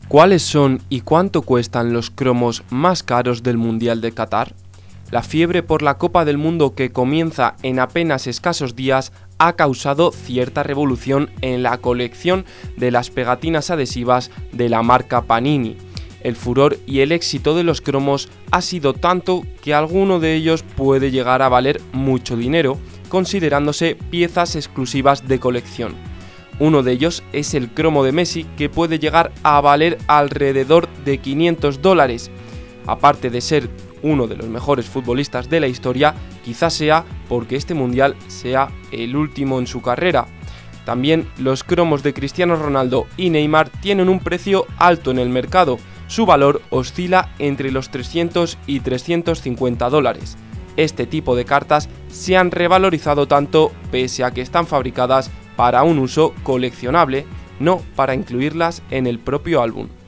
¿Cuáles son y cuánto cuestan los cromos más caros del Mundial de Qatar? La fiebre por la Copa del Mundo, que comienza en apenas escasos días, ha causado cierta revolución en la colección de las pegatinas adhesivas de la marca Panini. El furor y el éxito de los cromos ha sido tanto que alguno de ellos puede llegar a valer mucho dinero, considerándose piezas exclusivas de colección. Uno de ellos es el cromo de Messi, que puede llegar a valer alrededor de $500. Aparte de ser uno de los mejores futbolistas de la historia, quizás sea porque este mundial sea el último en su carrera. También los cromos de Cristiano Ronaldo y Neymar tienen un precio alto en el mercado. Su valor oscila entre los $300 y $350. Este tipo de cartas se han revalorizado tanto pese a que están fabricadas para un uso coleccionable, no para incluirlas en el propio álbum.